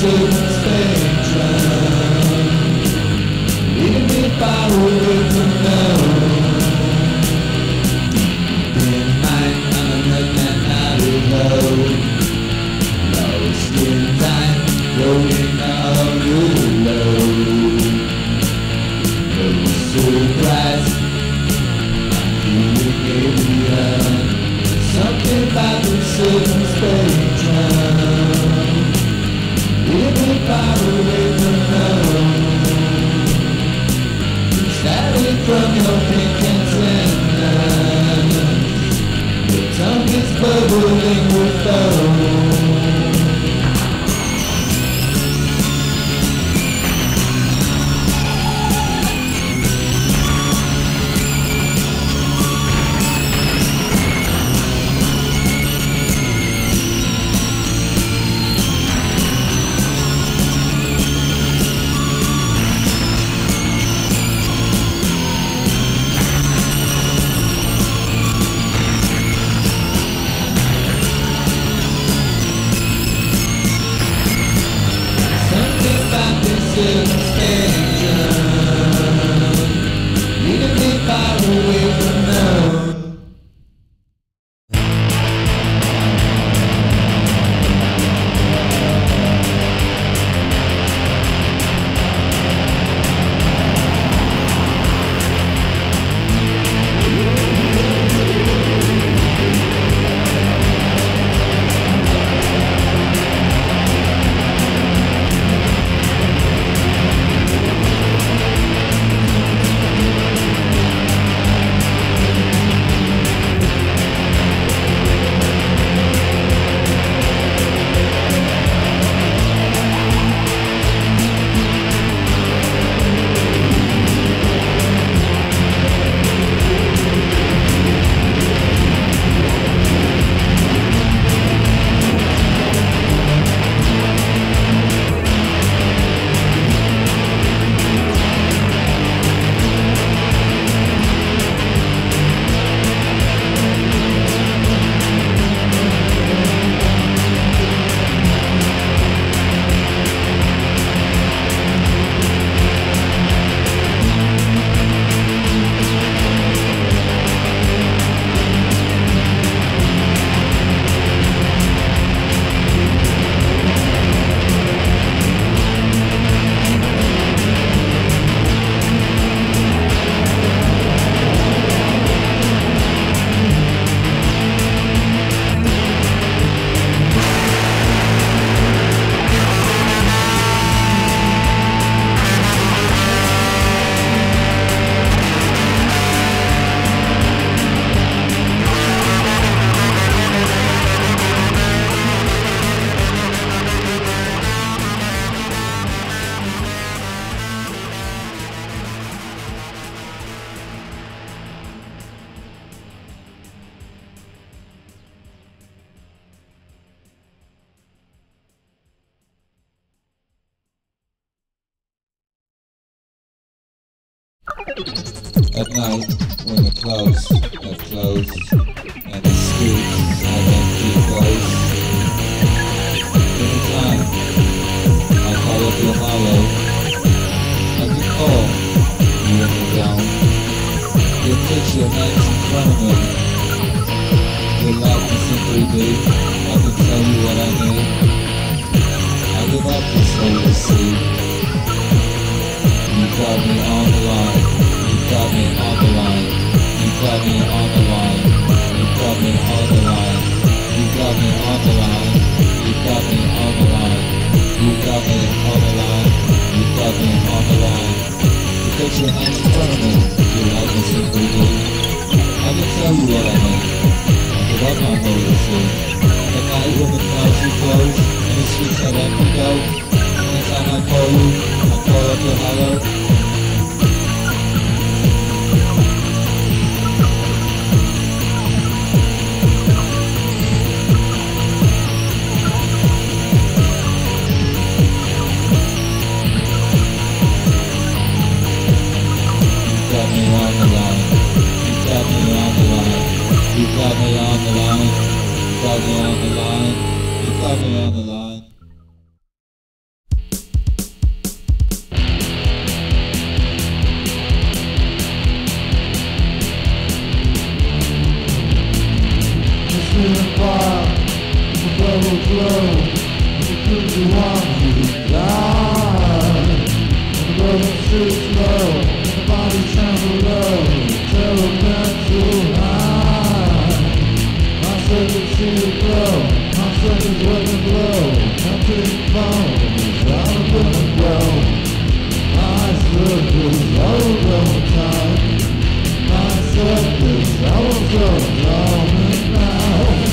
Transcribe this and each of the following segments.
certain spectrum, leaving me far away from love. In mind, I'm a man out of love. Lost in time, rolling out of love. No surprise, I'm feeling alien. Something about the certain spectrum, leaving me far away from love. Staring from your pink antennas, your tongue is bubbling with love. Certain spectrum, leaving me far away from love. At night, when the clouds have closed and the streets have empty ghosts, anytime I call up your hollow, I can call you when you're down. Your picture hangs in front of me. Your life can simply be, I can tell you what I need. I give up this whole sea. You got me on the line. You got me on the line. You got me on the line. You got me on the line. You got me on the line. You got me on the line. You got me on the line. You got me on the line. You put your hands in front of me. Your life is simply good. I can tell you what I mean. I give up my whole sea. At night when the clouds are closed and the streets have empty go. Anytime I call you, I call up your hollow. You got me on the line, you got me on the line, you got me on the line. in the fire, the bubble flow, the cookie one who died. And the broken streets low, and the body trampled low, temperamental high. My circuits see it glow, my circuits working low, my big phone is out of the grow. My circuits over time, my circuits over long and now.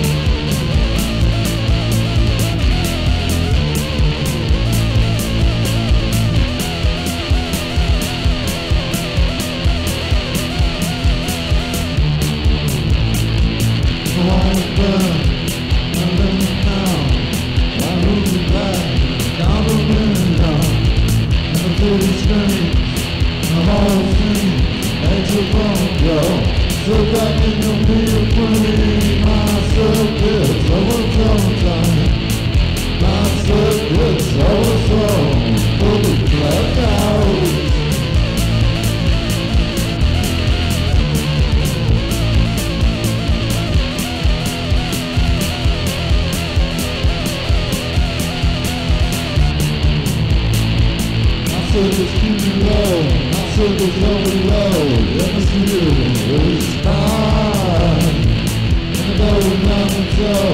I wanna burn, I'm living now. I move it back, down the window. And the pretty screen, the whole scene, makes your bone go. So back in the real frame, my circuits overflow time. My circuits overflow, fully blacked out. My circuits keep me low, my circuits overload. Atmosphere is fine, and the going down the